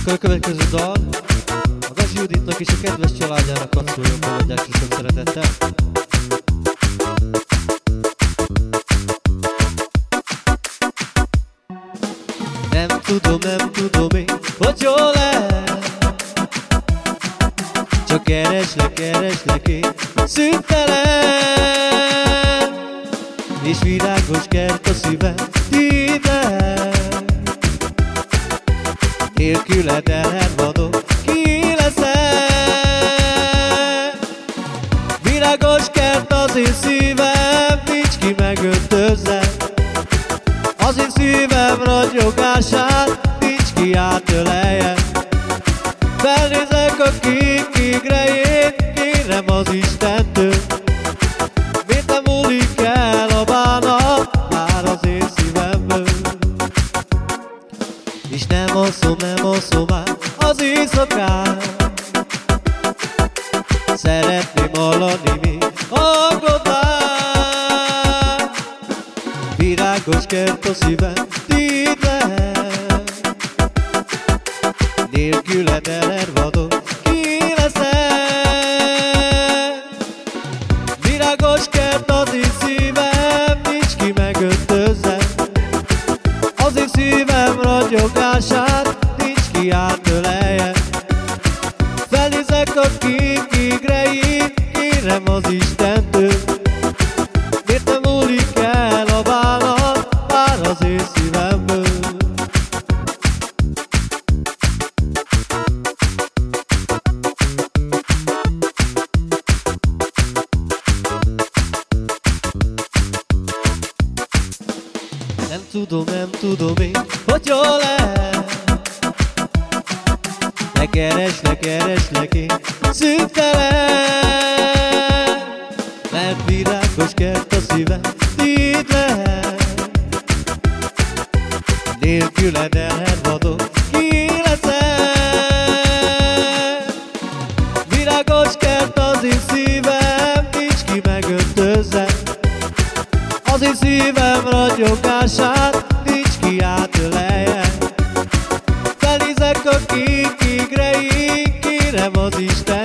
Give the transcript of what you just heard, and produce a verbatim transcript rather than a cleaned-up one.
akkor a következő dal a Gazi Juditnak és a kedves családjának szóljon, fogadják ki sok szeretettel. Nem tudom, nem tudom én, hogy jól lehet, csak kereslek, kereslek én szüntelen, és virágos kert a szívem titlen. Nélküled elhenvadok, ki leszel? Virágos kert az én szívem, nincs ki megöntözze. Az én szívem ragyogását, nincs ki átölelje. Felnézek a kék égre, én kérem az Istentől, miért nem múlik el a bánat már az én szívemből. És nem alszom, nem alszom már az éjszakát, szeretném hallani még hangodát. Virágos kert a szívem titlen, nélküled elervadok, ki leszel? Virágos kert az én szívem, nincs ki megöntözze. Az én szívem ragyogását, nincs ki átölelje. Felnézek a kék égre, én kérem az Istentől, miért nem múlik el a bánat már az én szívemből. Nem tudom, nem tudom én, hogy jól lehet, ne kereslek, kereslek én szüntelen, mert virágos kert a szívem titlen. Nélküled elhenvadok, ki leszel? Virágos kert az én szívem, nincs ki megöntözze. Az én szívem ragyogását, nincs ki átölelje. Felnézek a kék égre, én kérem az Isten.